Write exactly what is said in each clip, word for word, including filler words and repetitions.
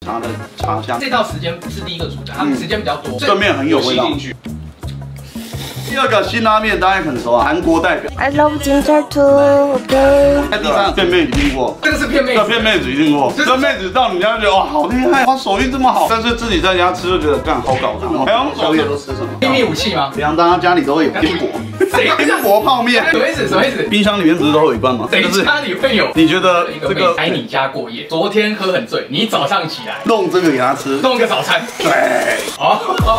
茶的茶香。 这道时间是第一个主打，它们时间比较多， 这面很有味道。第二个辛拉面大家很熟啊，韩国代表。 I love ginger too，OK。 在地上骗妹子听过， 这个是骗妹子， 这骗妹子一定过。这妹子到你家就觉得哇好厉害，哇手艺这么好，但是自己在家吃就觉得干好搞刚哦。还有宵夜都吃什么？ 秘密武器吗？ 平常大家家里都会有冰果， 谁冰果泡面？ 什么意思？什么意思？ 冰箱里面不是都会有一罐吗？ 谁家里会有？ 你觉得这个来你家过夜，昨天喝很醉，你早上起来弄这个给他吃， 弄个早餐。 对， 哦。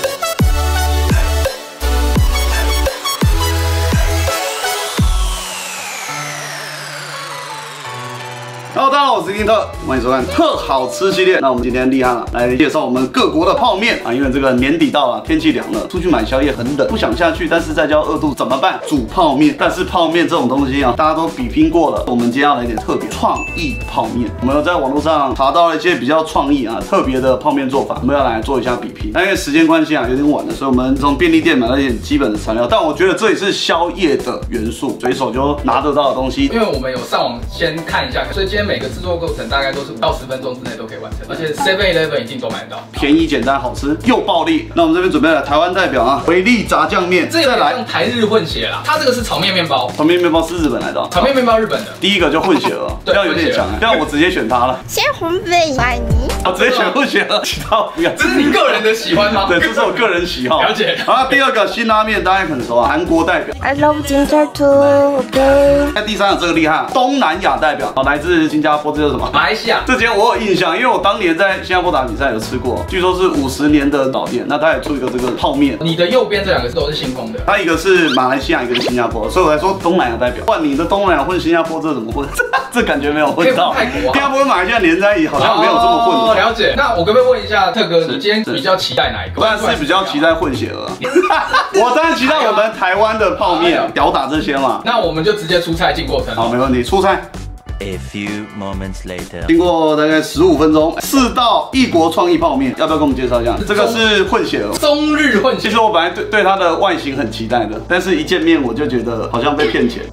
Hello， 大家好，我是丁特，欢迎收看特好吃系列。那我们今天厉害了，来介绍我们各国的泡面啊。因为这个年底到了，天气凉了，出去买宵夜很冷，不想下去，但是在家饿肚怎么办？煮泡面。但是泡面这种东西啊，大家都比拼过了。我们今天要来一点特别创意泡面。我们有在网络上查到了一些比较创意啊、特别的泡面做法，我们要来做一下比拼。那因为时间关系啊，有点晚了，所以我们从便利店买了一点基本的材料。但我觉得这也是宵夜的元素，随手就拿得到的东西。 因为我们有上网先看一下，所以今天每个制作过程大概都是五到十分钟之内都可以完成，而且 seven eleven 一定都买得到， 便宜、简单、好吃又暴力。那我们这边准备了台湾代表啊，维力炸酱面， 这再来用台日混血啦。它这个是炒面面包， 炒面面包是日本来的， 炒面面包日本的。 第一个就混血了，这样有点强，这样我直接选它了。 鲜红贝买你， 我直接选混血了，其他不要。 这是你个人的喜欢吗？ 对，这是我个人喜好。 了解。 好，第二个辛拉面大家很熟啊，韩国代表。 I love ginger too，OK。 在第三个这个厉害，东南亚代表，来自新加坡，这叫什么？ 马来西亚。 这间我有印象，因为我当年在新加坡打比赛有吃过，据说是五十年的老店。那它也出一个这个泡面。 你的右边这两个都是新丰的， 它一个是马来西亚，一个是新加坡，所以我来说东南亚代表。哇，你的东南亚混新加坡，这怎么混？这感觉没有混到。 泰国啊， 新加坡跟马来西亚连在一起，好像没有这么混。 哦，了解。那我可不可以问一下特哥，你今天比较期待哪一个？ 当然是比较期待混血儿。我当然期待我们台湾的泡面，屌打这些嘛。 那我们就直接出菜进过程。 好，没问题，出菜。 A few moments later， 经过大概十五分钟，四道异国创意泡面，要不要跟我们介绍一下？这个是混血儿， 中日混血。 其实我本来对对它的外形很期待的，但是一见面我就觉得好像被骗钱。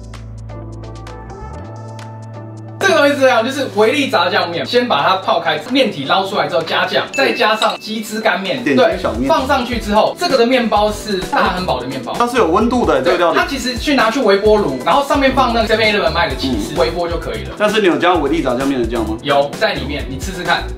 这个东西是这样，就是维力炸酱面，先把它泡开，面体捞出来之后加酱，再加上鸡汁干面， 点心小面， 放上去之后，这个的面包是大汉堡的面包， 它是有温度的，这个料理。 它其实去拿去微波炉，然后上面放那个 seven eleven 卖的起司，微波就可以了。 但是你有加维力炸酱面的酱吗？ 有在里面，你吃吃看。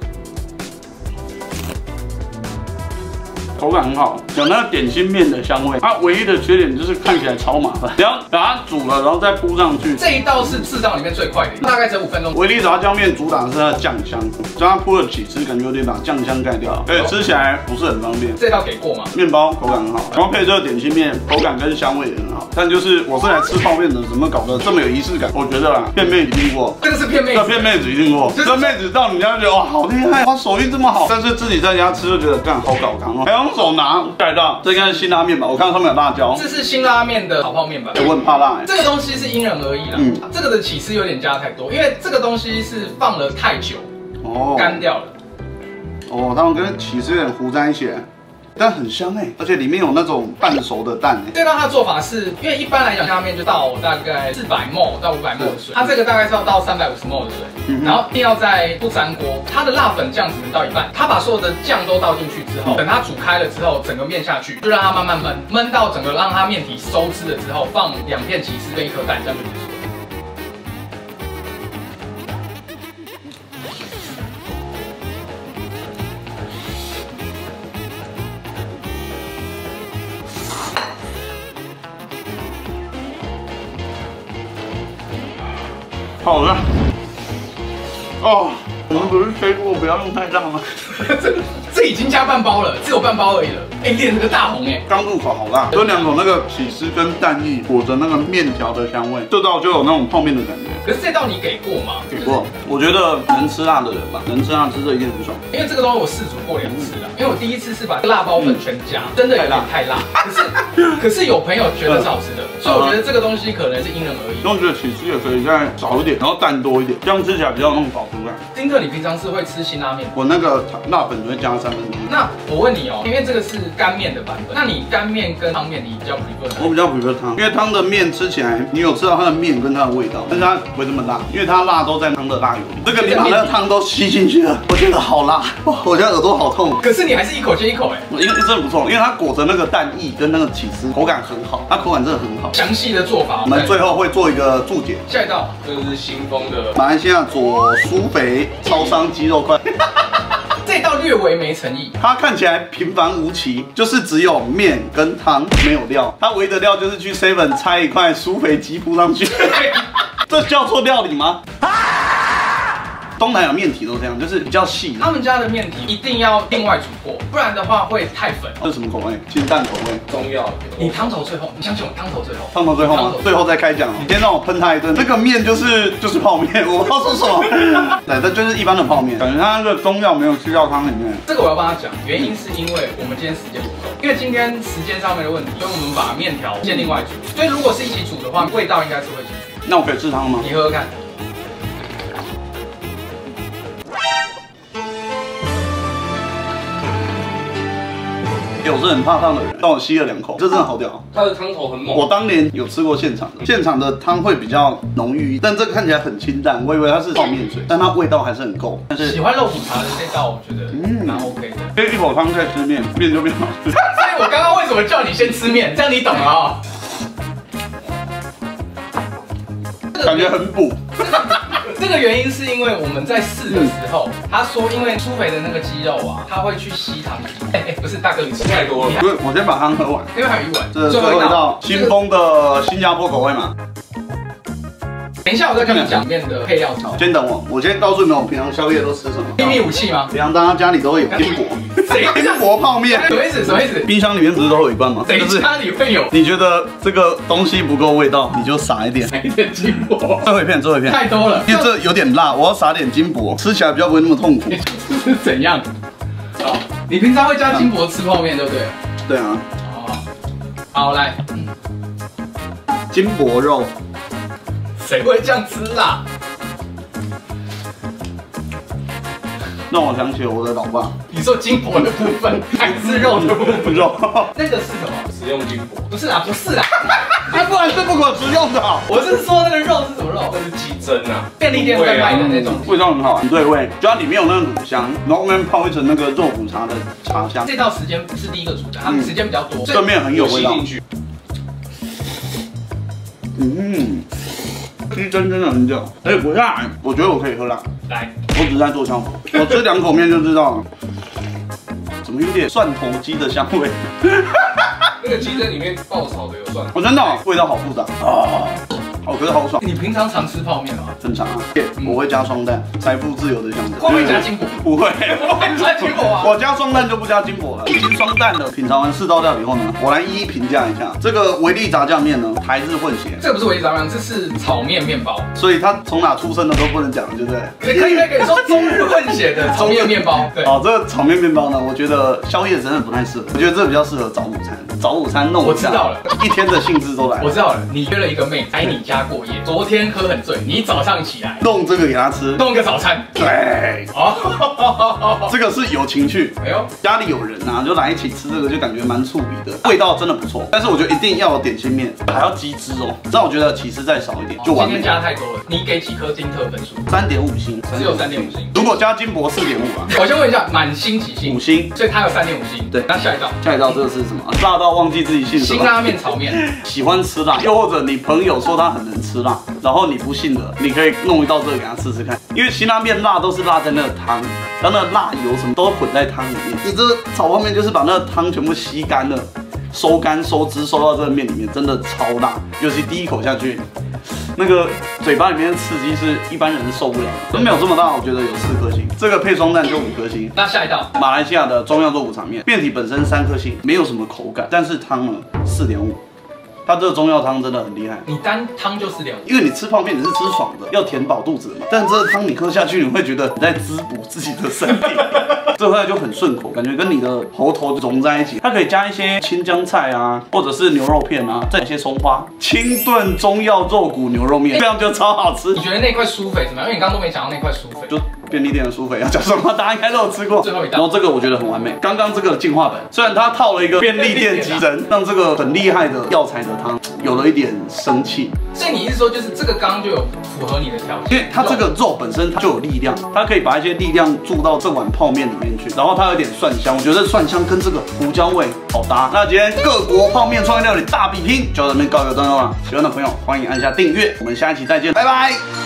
口感很好，有那个点心面的香味。它唯一的缺点就是看起来超麻烦，你要把它煮了，然后再铺上去。 这一道是四道里面最快的，大概只有五分钟。 维力炸酱面主打的是它的酱香，只要它铺了起司，感觉有点把酱香盖掉了，而且吃起来不是很方便。 这道给过吗？ 面包口感很好，然后配这个点心面，口感跟香味也很好。但就是我是来吃泡面的，怎么搞得这么有仪式感？我觉得啦，骗妹子一定过， 这个是骗妹子， 这骗妹子一定过。这妹子到你家就觉得哇好厉害，哇手艺这么好，但是自己在家吃就觉得干好搞刚哦，还用手拿。 这应该是辛拉面吧？我看到上面有辣椒。 这是辛拉面的炒泡面吧？ 我很怕辣哎。 这个东西是因人而异啦。嗯，这个的起司有点加太多，因为这个东西是放了太久，哦，干掉了。 哦，它们跟起司有点糊在一起。 但很香哎，而且里面有那种半熟的蛋哎。 这道它的做法是，因为一般来讲，拉面就倒大概四百 ml 到五百 ml 的水，它这个大概是要倒三百五十 ml 的水，嗯、然后一定要在不粘锅，它的辣粉酱只能倒一半，它把所有的酱都倒进去之后，等它煮开了之后，整个面下去，就让它慢慢焖，焖到整个让它面体收汁了之后，放两片起司跟一颗蛋，这样就结束了。 好了，哦，我们不是吹过不要用太辣吗？ 这这已经加半包了，只有半包而已了。哎，练这个大红哎， 刚入口好辣，有两种那个起司跟蛋液裹着那个面条的香味，这道就有那种泡面的感觉。 可是这道你给过吗？ 给过，我觉得能吃辣的人吧，能吃辣吃这一定很爽。 因为这个东西我试煮过两次了，因为我第一次是把辣包粉全加，真的有点太辣。可是可是有朋友觉得是好吃的，所以我觉得这个东西可能是因人而异。 那我觉得起司也可以再少一点，然后蛋多一点，这样吃起来比较有那种饱足感。 丁特， 你平常是会吃辛拉面？ 我那个辣粉只会加三分之一。 那我问你哦，因为这个是干面的版本，那你干面跟汤面你比较 prefer 哪？ 我比较 prefer 汤，因为汤的面吃起来，你有吃到它的面跟它的味道，但是它不会这么辣，因为它辣都在汤的辣油里。这个你把那个汤都吸进去了，我觉得好辣，哇，我觉得耳朵好痛。 可是你还是一口接一口哎， 因为真的不错，因为它裹着那个蛋液跟那个起司，口感很好，它口感真的很好。 详细的做法， 我们最后会做一个注解。 下一道， 这是新丰的马来西亚左苏肥超商鸡肉块。 这道略微没诚意， 它看起来平凡无奇，就是只有面跟汤，没有料。它唯一的料就是去 seven 拆一块苏肥鸡铺上去，这叫做料理吗？东南亚面体都这样，就是比较细。 他们家的面体一定要另外煮过，不然的话会太粉。 这是什么口味？清淡口味。 中药。 你汤头最后，你相信我，汤头最后。 汤头最后吗？最后再开讲哦。你先让我喷它一顿。这个面就是就是泡面，我不知道说什么。对，这就是一般的泡面，感觉它那个中药没有吸到汤里面。 这个我要帮他讲，原因是因为我们今天时间不够，因为今天时间上面的问题，所以我们把面条先另外煮。所以如果是一起煮的话，味道应该是会进去。 那我可以吃汤吗？ 你喝喝看。 我是很怕烫的人，但我吸了两口，这真的好屌。 它的汤头很猛。 我当年有吃过现场的，现场的汤会比较浓郁，但这个看起来很清淡，我以为它是泡面水，但它味道还是很够。但是喜欢肉骨茶的这道，我觉得嗯蛮 OK 的。 因为一口汤再吃面，面就变好吃。 所以我刚刚为什么叫你先吃面，这样你懂了啊？ 感觉很补。 这个原因是因为我们在试的时候，他说因为苏肥的那个鸡肉啊，它会去吸汤汁。哎哎，不是大哥，你吃太多了。 不是，我先把汤喝完。 因为还有一碗。 这最后一道新丰的新加坡口味嘛。 等一下，我再跟你讲面的配料。 先等我，我先告诉你们，我平常宵夜都吃什么。 秘密武器吗？ 平常大家家里都会有金箔， 谁金箔泡面？ 什么意思？什么意思？ 冰箱里面不是都有一罐吗？ 谁家里会有？ 你觉得这个东西不够味道，你就撒一点， 撒一点金箔。 最后一片，最后一片。 太多了， 因为这有点辣，我要撒点金箔，吃起来比较不会那么痛苦。 是怎样？哦，你平常会加金箔吃泡面，对不对？ 对啊。 哦，好来， 金箔肉。 谁会这样吃啦？ 让我想起我的老爸。 你说金箔的部分还是肉的部分？ 肉。 那个是什么？ 食用金箔。 不是啊，不是啊， 那不然是不可食用的。 我是说那个肉是什么肉？ 这是鸡胗啊， 便利店在卖的那种， 味道很好，很对味，就它里面有那个卤香，然后外面泡一层那个肉骨茶的茶香。 这道时间不是第一个煮的，他们时间比较多， 这面很有味道。嗯。鸡胗真的很久，而且不辣，我觉得我可以喝辣。 来， 我只是在做效果，我吃两口面就知道了，怎么有点蒜头鸡的香味。 那个鸡胗里面爆炒的有蒜头， 我真的味道好复杂啊，我觉得好爽。 你平常常吃泡面吗？ 正常啊，我会加双蛋，财富自由的象征。 会不会加金箔？ 不会， 不会加金箔啊。 我加双蛋就不加金箔了。已经双蛋了，品尝完四道料理后呢，我来一一评价一下这个维力炸酱面呢，台日混血。 这个不是维力炸酱，这是炒面面包， 所以它从哪出生的都不能讲，对不对？ 可以可以可以说中日混血的炒面面包。对， 哦，这个炒面面包呢，我觉得宵夜真的不太适合，我觉得这比较适合早午餐。早午餐弄一下， 我知道了， 一天的兴致都来了。 我知道了，你约了一个妹来你家过夜，昨天喝很醉，你早上起来弄这个给他吃， 弄个早餐。 对， 哦， 这个是有情趣。 哎呦， 家里有人啊，就来一起吃这个，就感觉蛮触鼻的，味道真的不错。但是我觉得一定要有点心面，还要鸡汁哦。让我觉得起司再少一点就完美。 今天加太多了，你给几颗金特分数？ 三点五星， 只有三点五星。 如果加金箔四点五啊。 我先问一下，满星几星？ 五星， 所以它有三点五星。 对， 那下一道， 下一道这个是什么？辣到忘记自己姓什么。 辛拉面炒面。 喜欢吃辣，又或者你朋友说他很能吃辣，然后你不信的，你可以弄一道这个给他吃吃看。因为辛拉面辣都是辣在那个汤，然后那个辣油什么都混在汤里面。你这炒泡面就是把那个汤全部吸干了，收干收汁收到这个面里面，真的超辣。尤其第一口下去，那个嘴巴里面的刺激是一般人是受不了的。都没有这么大，我觉得有四颗星。这个配双蛋就五颗星。 那下一道， 马来西亚的中药肉骨茶面，面体本身三颗星，没有什么口感，但是汤呢四点五。它这个中药汤真的很厉害， 你单汤就四点五， 因为你吃泡面你是吃爽的，要填饱肚子嘛。但这个汤你喝下去，你会觉得你在滋补自己的身体，这回来就很顺口，感觉跟你的喉头融在一起。它可以加一些青江菜啊，或者是牛肉片啊，再一些葱花，清炖中药肉骨牛肉面，这样就超好吃。 你觉得那块酥肥怎么样？因为你刚刚都没讲到那块酥肥， 就便利店的酥肥要讲什么？大家应该都有吃过。 最后一道， 然后这个我觉得很完美。刚刚这个进化版，虽然它套了一个便利店机神，让这个很厉害的药材的汤有了一点生气。 所以你是说，就是这个刚刚就有符合你的条件？ 因为它这个肉本身它就有力量，它可以把一些力量注到这碗泡面里面去，然后它有点蒜香，我觉得蒜香跟这个胡椒味好搭。那今天各国泡面创意料理大比拼就到这边告一个段落了。喜欢的朋友欢迎按下订阅，我们下一期再见，拜拜。